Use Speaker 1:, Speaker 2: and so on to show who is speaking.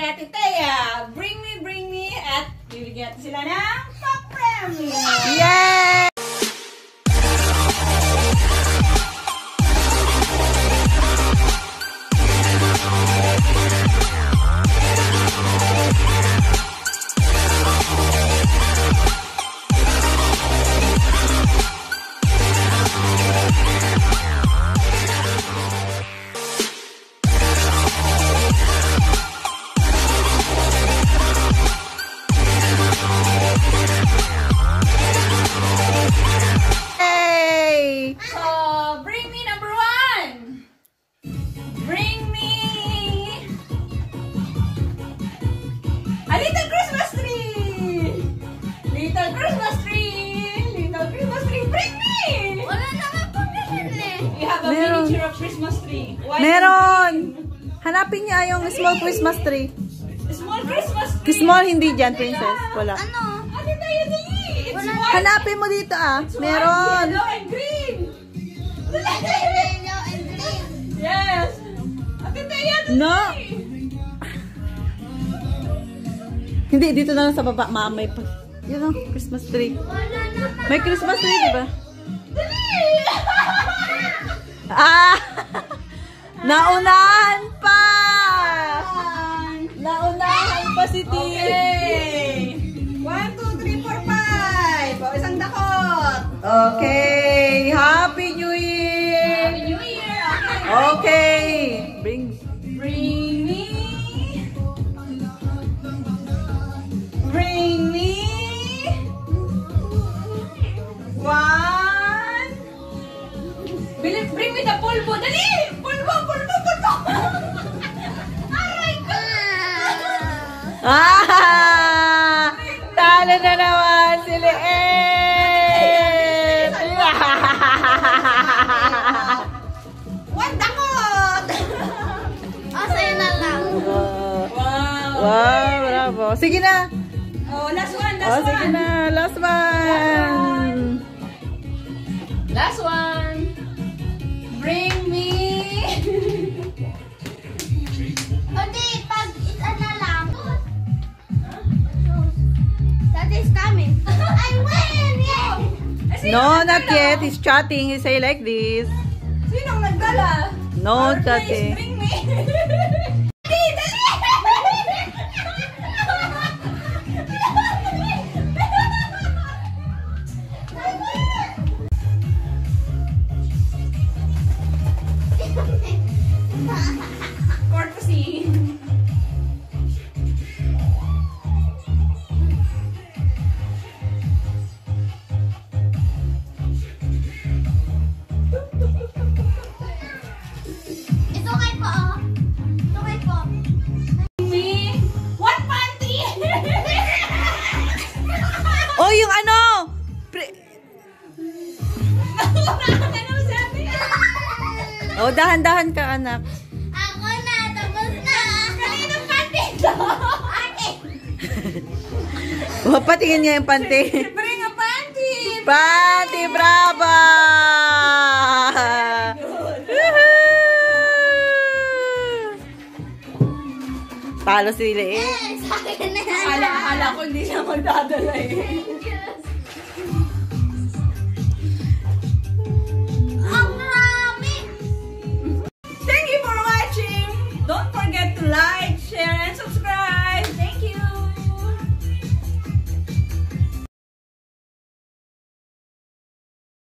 Speaker 1: Ate Thea, bring me, at bibigyan natin sila ng pa-premium.
Speaker 2: Yay!
Speaker 1: Christmas tree.
Speaker 2: Meron! Hanapin niya yung small Christmas tree.
Speaker 1: Small Christmas tree?
Speaker 2: Small hindi dyan, princess. Wala.
Speaker 1: Ano? Ate tayo dali!
Speaker 2: Hanapin mo dito Meron!
Speaker 1: Yellow and green!
Speaker 3: Yellow and green.
Speaker 1: Yes! Ate tayo dali!
Speaker 2: No! Hindi, dito na lang sa baba. May Christmas tree. May Christmas tree, diba?
Speaker 1: Dali!
Speaker 2: Naunahan pa! Naunahan pa si Tia.
Speaker 1: Okay. 1, 2, 3, 4, 5. O, isang dakot.
Speaker 2: Okay. Happy New Year!
Speaker 1: Happy New Year.
Speaker 2: Okay. Bring
Speaker 1: me. One. Bring me the pulpo. Dali! Pulpo! Aray ko!
Speaker 2: Talo na naman si Liet!
Speaker 1: One dakot!
Speaker 3: Sa'yo na lang.
Speaker 2: Wow, bravo. Sige na.
Speaker 1: Oh, last one.
Speaker 2: Sige na. Last one.
Speaker 1: Last one. Bring me.
Speaker 3: Hindi, pag isa na lang. That is coming. I win! Yay!
Speaker 2: No, not yet. He's chatting. He say like this.
Speaker 1: Sinong nagdala?
Speaker 2: No,
Speaker 1: Please,
Speaker 2: chatting.
Speaker 1: bring me. Dali! Courtesy.
Speaker 3: Ito kay po, Ito kay po.
Speaker 1: Me. What panty?
Speaker 2: Oh, yung ano? Oh, dahan-dahan ka, anak.
Speaker 3: Ako na, tapos na.
Speaker 1: Kaninong panty to?
Speaker 3: Ate.
Speaker 2: Oh, patingin niya yung panty.
Speaker 1: Bring a panty.
Speaker 2: Panty, brava! Talo si Liet.
Speaker 3: Sa akin na.
Speaker 1: Akala ko hindi siya magdadala eh.